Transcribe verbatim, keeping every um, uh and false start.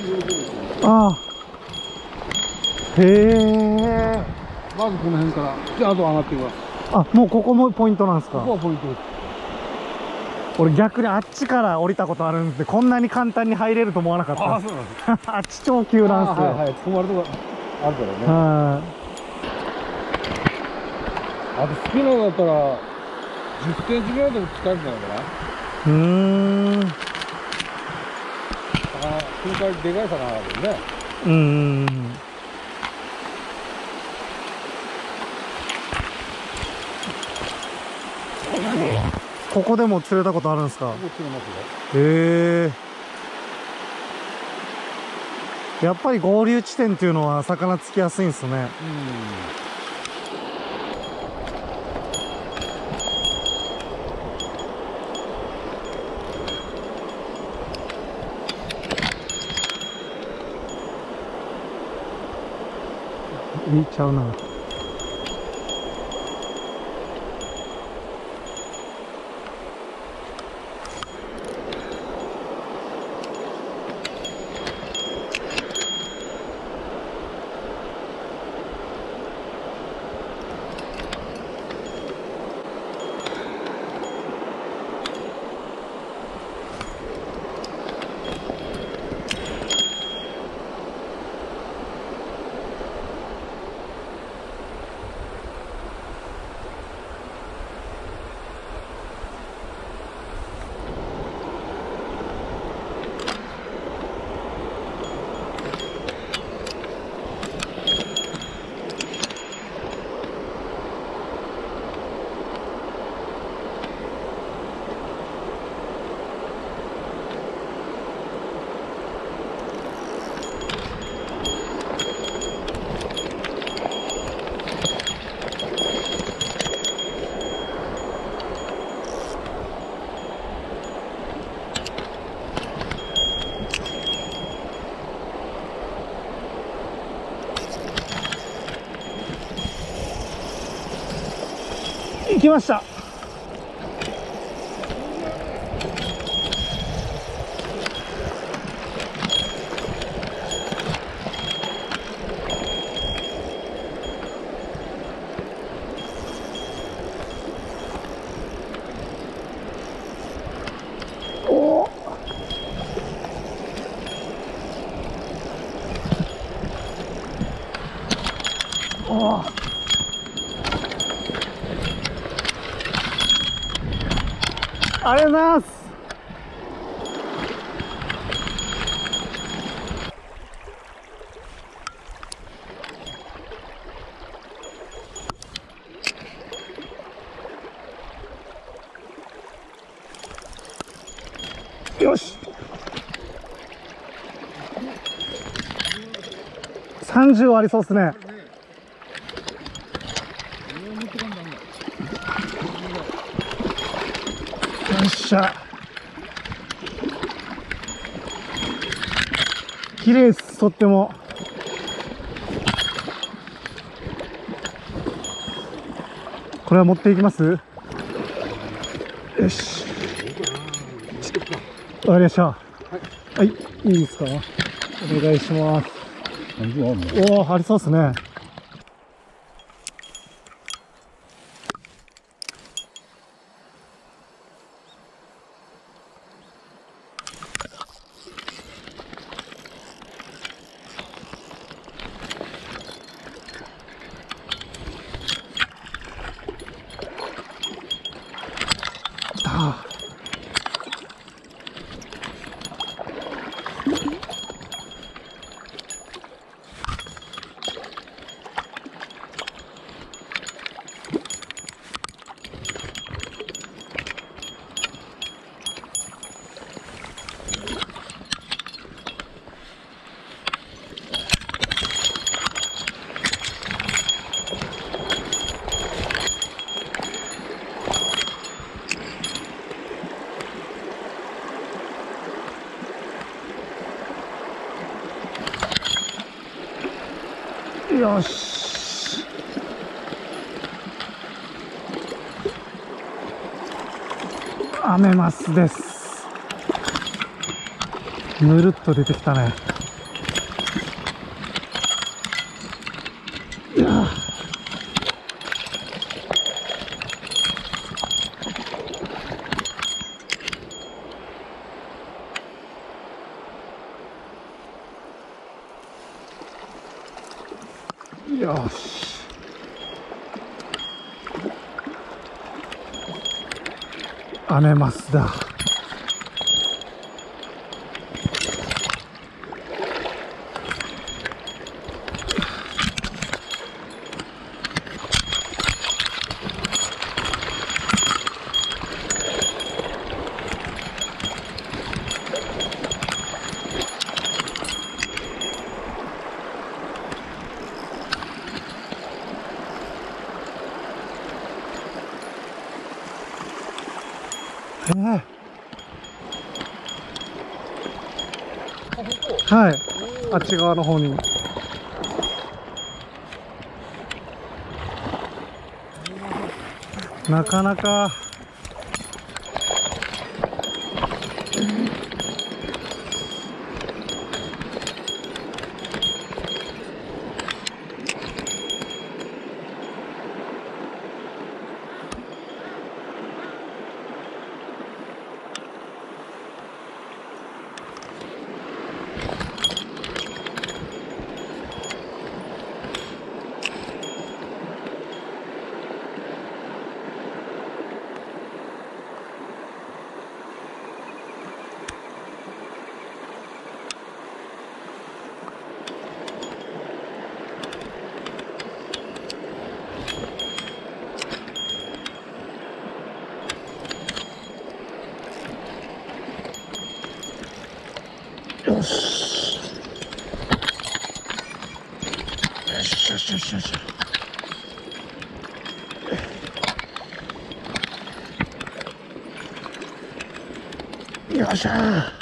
ああ、へえ。 まずこの辺から、で、あと上がっていきます。 あ、もうここもポイントなんですか？ ここはポイントです。 俺逆にあっちから降りたことあるんで、こんなに簡単に入れると思わなかった。 ああ、そうなんです。 あっち超急なんですよ。 はいはい、止まるとこあるからね。 はい。 あとスピナーだったらじゅっセンチぐらいでも使えるんじゃないかな。 うーん。 ああ、その代わりでかい魚あるよね。 うーん。ここでも釣れたことあるんですか？ ここ釣れますよ。 へえ。やっぱり合流地点っていうのは魚つきやすいんですね。 うん。 浮いちゃうな。行きました。おお。おお。ありがとうございます。よし。さんじゅうありそうですね。よっしゃ。綺麗です、とっても。これは持っていきます？よし。わかりました。はい、はい、いいですか？お願いします。おお、ありそうですね。来た。よし。アメマスです。ぬるっと出てきたね。 やよし。アメマスだ。えーはい、あっち側の方に。なかなか。よし。よしよしよしよし。よっしゃー。